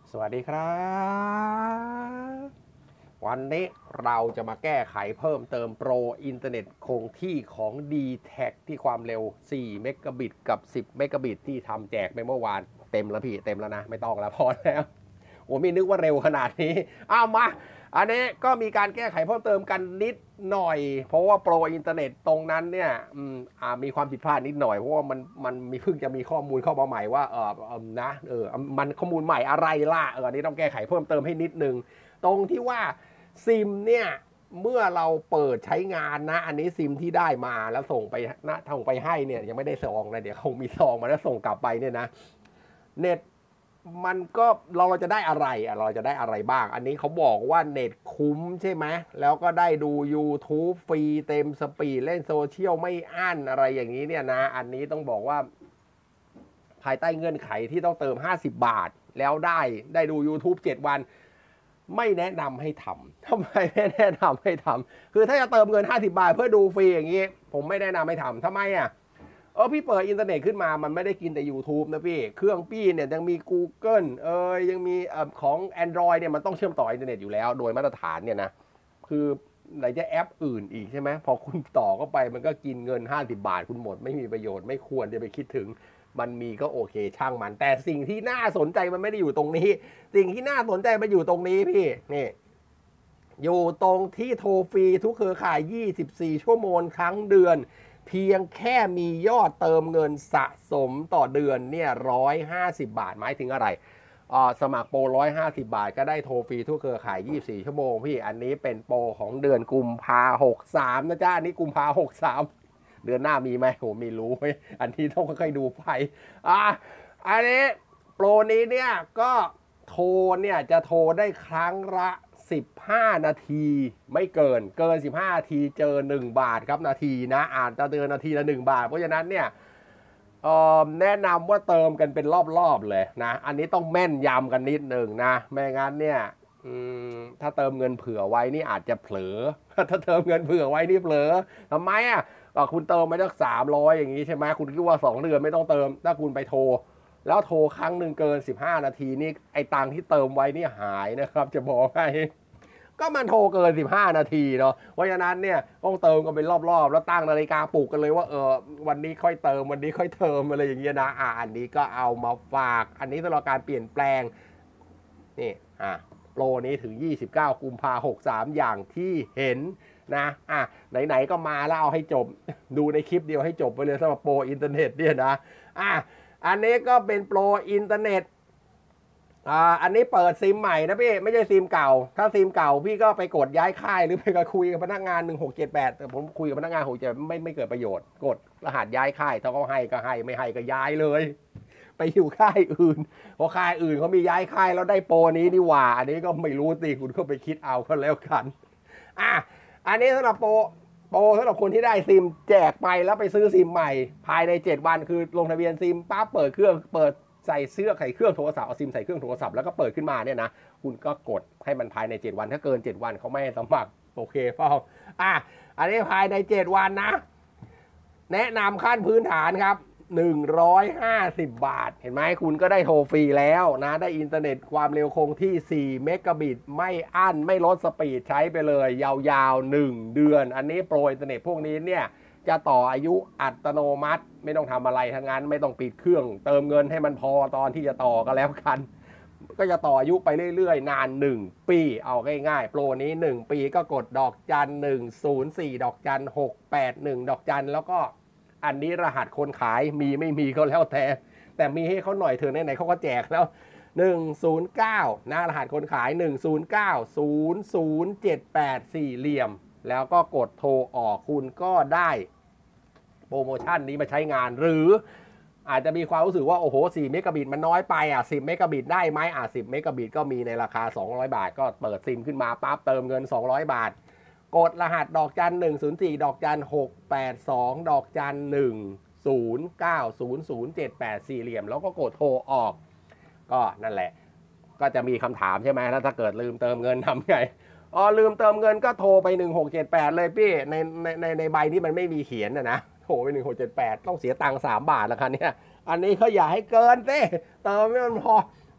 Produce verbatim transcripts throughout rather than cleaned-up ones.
สวัสดีครับวันนี้เราจะมาแก้ไขเพิ่มเติมโปรอินเทอร์เน็ตคงที่ของ ดี แท็ก ที่ความเร็วสี่เมกะบิตกับสิบเมกะบิตที่ทำแจกไปเมื่อวานเต็มแล้วพี่เต็มแล้วนะไม่ต้องแล้วพอแล้วโอ้ไม่นึกว่าเร็วขนาดนี้อ้าวมาอันนี้ก็มีการแก้ไขเพิ่มเติมกันนิดหน่อยเพราะว่าโปรอินเทอร์เน็ตตรงนั้นเนี่ยมีความผิดพลาดนิดหน่อยเพราะว่ามันมันมีเพิ่งจะมีข้อมูลเข้ามาใหม่ว่าเออนะเออมันข้อมูลใหม่อะไรล่ะเอออันนี้ต้องแก้ไขเพิ่มเติมให้นิดนึงตรงที่ว่าซิมเนี่ยเมื่อเราเปิดใช้งานนะอันนี้ซิมที่ได้มาแล้วส่งไปนะส่งไปให้เนี่ยยังไม่ได้ซองนะเดี๋ยวคงมีซองมาแล้วส่งกลับไปเนี่ยนะเน็ตมันก็เราจะได้อะไรอ่ะเราจะได้อะไรบ้างอันนี้เขาบอกว่าเน็ตคุ้มใช่ไหมแล้วก็ได้ดู YouTube ฟรีเต็มสปีดเล่นโซเชียลไม่อั้นอะไรอย่างนี้เนี่ยนะอันนี้ต้องบอกว่าภายใต้เงื่อนไขที่ต้องเติมห้าสิบบาทแล้วได้ได้ดู YouTube เจ็ดวันไม่แนะนำให้ทำทำไมไม่แนะนำให้ทำคือถ้าจะเติมเงินห้าสิบบาทเพื่อดูฟรีอย่างนี้ผมไม่แนะนำให้ทำทำไมอ่ะเออพี่เปิดอินเทอร์เน็ตขึ้นมามันไม่ได้กินแต่ YouTube นะพี่เครื่องพี่เนี่ยยังมี Google เออยังมีเอ่อของ Android เนี่ยมันต้องเชื่อมต่ออินเทอร์เน็ตอยู่แล้วโดยมาตรฐานเนี่ยนะคือไหนจะแอปอื่นอีกใช่ไหมพอคุณต่อเข้าไปมันก็กินเงินห้าสิบบาทคุณหมดไม่มีประโยชน์ไม่ควรจะไปคิดถึงมันมีก็โอเคช่างมันแต่สิ่งที่น่าสนใจมันไม่ได้อยู่ตรงนี้สิ่งที่น่าสนใจมันอยู่ตรงนี้พี่นี่อยู่ตรงที่โทรฟรีทุกเครือข่ายยี่สิบสี่ชั่วโมงครั้งเดือนเพียงแค่มียอดเติมเงินสะสมต่อเดือนเนี่ยหนึ่งร้อยห้าสิบบาทหมายถึงอะไรสมัครโปรหนึ่งร้อยห้าสิบบาทก็ได้โทรฟรีทุกเครือข่ายยี่สิบสี่ชั่วโมงพี่อันนี้เป็นโปรของเดือนกุมภาหกสามนะจ๊ะอันนี้กุมภาหกสามเดือนหน้ามีไหมผมไม่รู้อันนี้ต้องค่อยๆดูไปอ่ะอันนี้โปรนี้เนี่ยก็โทรเนี่ยจะโทรได้ครั้งละสิบห้านาทีไม่เกินเกินสิบห้านาทีเจอหนึ่งบาทครับนาทีนะอ่านจะเดินนาทีละหนึ่งบาทเพราะฉะนั้นเนี่ยแนะนำว่าเติมกันเป็นรอบๆเลยนะอันนี้ต้องแม่นยำกันนิดหนึ่งนะไม่งั้นเนี่ยถ้าเติมเงินเผื่อไว้นี่อาจจะเผลอถ้าเติมเงินเผื่อไว้นี่เผลอทำไมอ่ะคุณเติมไปสักสามร้อยอย่างนี้ใช่ไหมคุณคิดว่าสองเดือนไม่ต้องเติมถ้าคุณไปโทรแล้วโทรครั้งหนึ่งเกินสิบห้านาทีนี่ไอ้ตังค์ที่เติมไว้นี่หายนะครับจะบอกให้ก็มันโทรเกินสิบห้านาทีเนาะเพราะฉะนั้นเนี่ยต้องเติมกันเป็นรอบๆแล้วตั้งนาฬิกาปลุกกันเลยว่าเออวันนี้ค่อยเติมวันนี้ค่อยเติมอะไรอย่างเงี้ยนะอ่าอันนี้ก็เอามาฝากอันนี้สำหรับการเปลี่ยนแปลงนี่อ่ะโปรนี้ถึงยี่สิบเก้ากุมภาพันธ์หกสามอย่างที่เห็นนะอ่ะไหนๆก็มาแล้วเอาให้จบดูในคลิปเดียวให้จบไปเลยสำหรับโปรอินเทอร์เน็ตเนี่ยนะอ่ะอันนี้ก็เป็นโปรอินเทอร์เน็ตอ่าอันนี้เปิดซิมใหม่นะพี่ไม่ใช่ซิมเก่าถ้าซิมเก่าพี่ก็ไปกดย้ายค่ายหรือไปคุยกับพนักงานหนึ่งหกเจ็ดแปดแต่ผมคุยกับพนักงานหกเจ็ดไม่ไม่เกิดประโยชน์กดรหัสย้ายค่ายถ้าเขาให้ก็ให้ไม่ให้ก็ย้ายเลยไปอยู่ค่ายอื่นเพราะค่ายอื่นเขามีย้ายค่ายแล้วได้โปรนี้นี่หว่าอันนี้ก็ไม่รู้สิคุณก็ไปคิดเอาก็แล้วกันอ่ะอันนี้สำหรับโปรโปรสำหรับคนที่ได้ซิมแจกไปแล้วไปซื้อซิมใหม่ภายในเจ็ดวันคือลงทะเบียนซิมปั๊บเปิดเครื่องเปิดใส่เสื้อใส่เครื่องโทรศัพท์เอาซิมใส่เครื่องโทรศัพท์แล้วก็เปิดขึ้นมาเนี่ยนะคุณก็กดให้มันภายในเจ็ดวันถ้าเกินเจ็ดวันเขาไม่ให้สมัครโอเคเปล่าอ่ะอันนี้ภายในเจ็ดวันนะแนะนำขั้นพื้นฐานครับหนึ่งร้อยห้าสิบบาทเห็นไหมคุณก็ได้โทรฟรีแล้วนะได้อินเทอร์เน็ตความเร็วคงที่สี่เมกะบิตไม่อั้นไม่ลดสปีดใช้ไปเลยยาวๆหนึ่งเดือนอันนี้โปรอินเทอร์เน็ตพวกนี้เนี่ยจะต่ออายุอัตโนมัติไม่ต้องทำอะไรทั้งนั้นไม่ต้องปิดเครื่องเติมเงินให้มันพอตอนที่จะต่อก็แล้วกันก็จะต่ออายุไปเรื่อยๆนานหนึ่งปีเอาง่ายๆโปรนี้หนึ่งปีก็กดดอกจันหนึ่งศูนย์สี่ดอกจันหกแปดหนึ่งดอกจันแล้วก็อันนี้รหัสคนขายมีไม่มีก็แล้วแต่แต่มีให้เขาหน่อยเถอะไหนๆเขาก็แจกแล้วหนึ่งศูนย์เก้านะรหัสคนขายหนึ่งศูนย์เก้า ศูนย์ ศูนย์ เจ็ด แปด สี่เหลี่ยมแล้วก็กดโทรออกคุณก็ได้โปรโมชั่นนี้มาใช้งานหรืออาจจะมีความรู้สึกว่าโอ้โหสี่เมกะบิตมันน้อยไปอ่ะสิบเมกะบิตได้ไหมอ่ะสิบเมกะบิตก็มีในราคาสองร้อยบาทก็เปิดซิมขึ้นมาปั๊บเติมเงินสองร้อยบาทกดรหัสดอกจันหนึ่งศูนย์สี่ดอกจันหกแปดสองดอกจันหนึ่งศูนย์เก้าศูนย์ศูนย์เจ็ดแปดสี่เหลี่ยมแล้วก็กดโทรออกก็นั่นแหละก็จะมีคำถามใช่ไหมแล้วถ้าเกิดลืมเติมเงินทำไงอ๋อลืมเติมเงินก็โทรไปหนึ่งหกเจ็ดแปดเลยพี่ในในในในใบที่มันไม่มีเขียนนะนะโทรไปหนึ่งหกเจ็ดแปดต้องเสียตังค์สามบาทละคันเนี่ยอันนี้เขาอย่าให้เกินสิเติมไม่มันพอ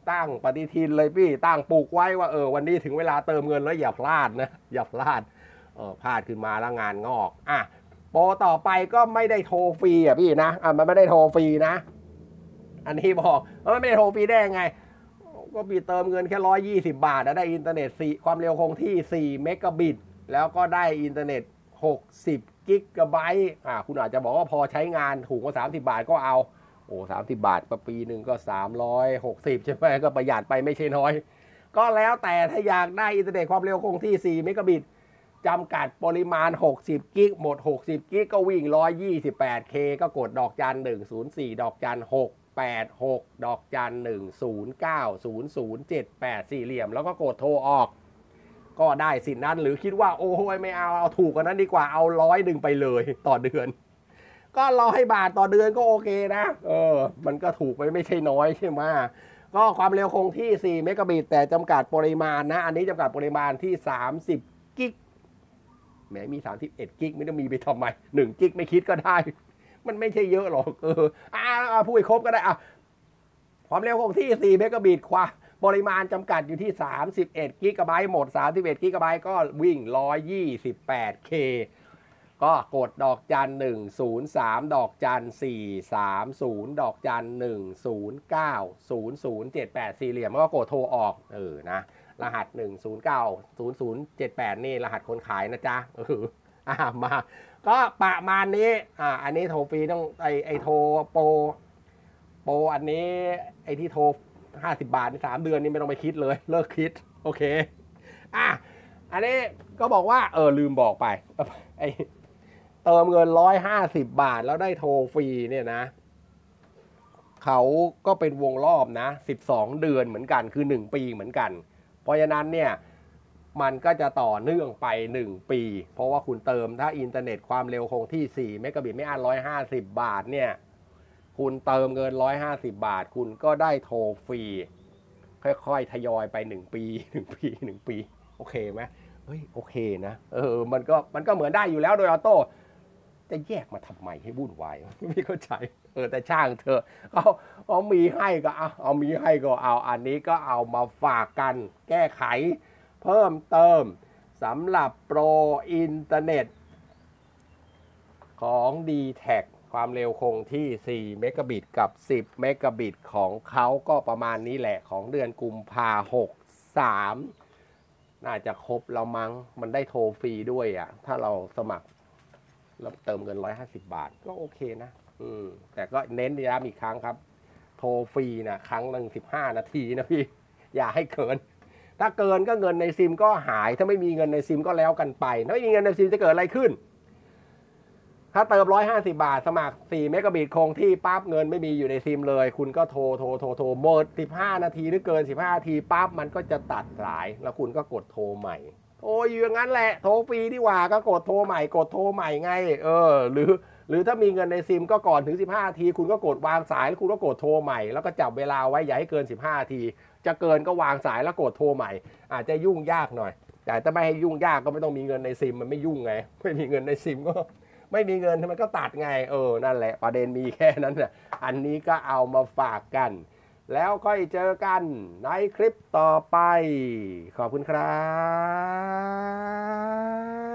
ตั้งปฏิทินเลยพี่ตั้งปลูกไว้ว่าเออวันนี้ถึงเวลาเติมเงินแล้วอย่าพลาดนะอย่าพลาดเออพลาดขึ้นมาแล้วงานงอกอ่ะโปรต่อไปก็ไม่ได้โทรฟรีอ่ะพี่นะอ่ะมันไม่ได้โทรฟรีนะอันนี้บอกว่าไม่ได้โทรฟรีได้ยังไงก็พี่เติมเงินแค่ร้อยยี่สิบบาทได้อินเทอร์เน็ตสี่ความเร็วคงที่สี่เมกะบิตแล้วก็ได้อินเทอร์เน็ตหกสิบกิกะไบต์อ่าคุณอาจจะบอกว่าพอใช้งานถูกกว่าสามสิบบาทก็เอาโอ้สามสิบบาทต่อปีหนึ่งก็สามร้อยหกสิบใช่ไหมก็ประหยัดไปไม่ใช่น้อยก็แล้วแต่ถ้าอยากได้อินเทอร์เน็ตความเร็วคงที่สี่เมกะบิตจำกัดปริมาณหกสิบกิกหมดหกสิบกิกก็วิ่งหนึ่งร้อยยี่สิบแปดเคก็กดดอกจันหนึ่งศูนย์สี่ดอกจันหกแปดหกดอกจันหนึ่งศูนย์เก้าศูนย์ศูนย์เจ็ดแปดสี่เหลี่ยมแล้วก็กดโทรออกก็ได้สิทธินั้นหรือคิดว่าโอ้ยไม่เอาเอาถูกกว่านั้นดีกว่าเอาร้อยหนึ่งไปเลยต่อเดือนก็ร้อยบาทต่อเดือนก็โอเคนะเออมันก็ถูกไปไม่ใช่น้อยใช่ไหมก็ความเร็วคงที่สี่เมกะบิตแต่จำกัดปริมาณนะอันนี้จำกัดปริมาณที่สามสิบกิกแหมมีสามสิบเอ็ดกิกไม่ต้องมีไปทำไมหนึ่งกิกไม่คิดก็ได้มันไม่ใช่เยอะหรอกเอออ่าพูดครบก็ได้อ่ะความเร็วคงที่สี่เมกะบิตควาปริมาณจำกัดอยู่ที่สามสิบเอ็ดกิกะไบต์หมดสามสิบเอ็ดกิกะไบต์ก็วิ่งหนึ่งร้อยยี่สิบแปดเคก็กดดอกจันหนึ่งศูนย์สามดอกจันสี่สามศูนย์ดอกจันหนึ่งศูนย์เก้าศูนย์ศูนย์เจ็ดแปดสี่เหลี่ยมแล้วก็กดโทรออกเออนะรหัสหนึ่งศูนย์เก้าศูนย์ศูนย์เจ็ดแปดนี่รหัสคนขายนะจ๊ะเอออ่ามาก็ประมาณนี้อ่าอันนี้โทรฟรีต้องไอไอโทรโปรโปรอันนี้ไอที่โทรห้าสิบบาทในสามเดือนนี่ไม่ต้องไปคิดเลยเลิกคิดโอเคอ่ะอันนี้ก็บอกว่าเออลืมบอกไปไอเติมเงินร้อยห้าสิบบาทแล้วได้โทรฟรีเนี่ยนะเขาก็เป็นวงรอบนะสิบสองเดือนเหมือนกันคือหนึ่งปีเหมือนกันเพราะฉะนั้นเนี่ยมันก็จะต่อเนื่องไปหนึ่งปีเพราะว่าคุณเติมถ้าอินเทอร์เน็ตความเร็วคงที่สี่เมกะบิตไม่อั้นหนึ่งร้อยห้าสิบบาทเนี่ยคุณเติมเงินหนึ่งร้อยห้าสิบบาทคุณก็ได้โทรฟรีค่อยๆทยอยไปหนึ่งปีหนึ่งปีหนึ่งปีโอเคไหมเฮ้ยโอเคนะเออมันก็มันก็เหมือนได้อยู่แล้วโดยออโต้จะแยกมาทำไมให้วุ่นวายไม่เข้าใจเออแต่ช่างเธอเอาเอามีให้ก็เอาเอามีให้ก็เอาอันนี้ก็เอามาฝากกันแก้ไขเพิ่มเติมสำหรับโปรอินเทอร์เน็ตของ ดี แท็ก ความเร็วคงที่สี่เมกะบิตกับสิบเมกะบิตของเขาก็ประมาณนี้แหละของเดือนกุมภาพันธ์หกสามน่าจะครบแล้วมั้งมันได้โทรฟรีด้วยอ่ะถ้าเราสมัครแล้วเติมเงินหนึ่งร้อยห้าสิบบาทก็โอเคนะอืมแต่ก็เน้นย้ำอีกครั้งครับโทรฟรีนะครั้งหนึ่งสิบห้านาทีนะพี่อย่าให้เกินถ้าเกินก็เงินในซิมก็หายถ้าไม่มีเงินในซิมก็แล้วกันไปถ้าไม่มีเงินในซิมจะเกิดอะไรขึ้นถ้าเติมหนึ่งร้อยห้าสิบบาทสมัครสี่เมกะบิตคงที่ปั๊บเงินไม่มีอยู่ในซิมเลยคุณก็โทรโทรโทรโทรหมดสิบห้านาทีหรือเกินสิบห้านาทีปั๊บมันก็จะตัดสายแล้วคุณก็กดโทรใหม่โอ้ยอย่างนั้นแหละโทรฟรีดีกว่าก็กดโทรใหม่กดโทรใหม่ไงเออหรือหรือถ้ามีเงินในซิมก็ก่อนถึงสิบห้านาทีคุณก็กดวางสายแล้วคุณก็กดโทรใหม่แล้วก็จับเวลาไว้อย่าให้เกินสิบห้านาทีจะเกินก็วางสายแล้วกดโทรใหม่อาจจะยุ่งยากหน่อยแต่ถ้าไม่ให้ยุ่งยากก็ไม่ต้องมีเงินในซิมมันไม่ยุ่งไงไม่มีเงินในซิมก็ไม่มีเงินมันก็ตัดไงเออนั่นแหละประเด็นมีแค่นั้นน่ะอันนี้ก็เอามาฝากกันแล้วค่อยเจอกันในคลิปต่อไปขอบคุณครับ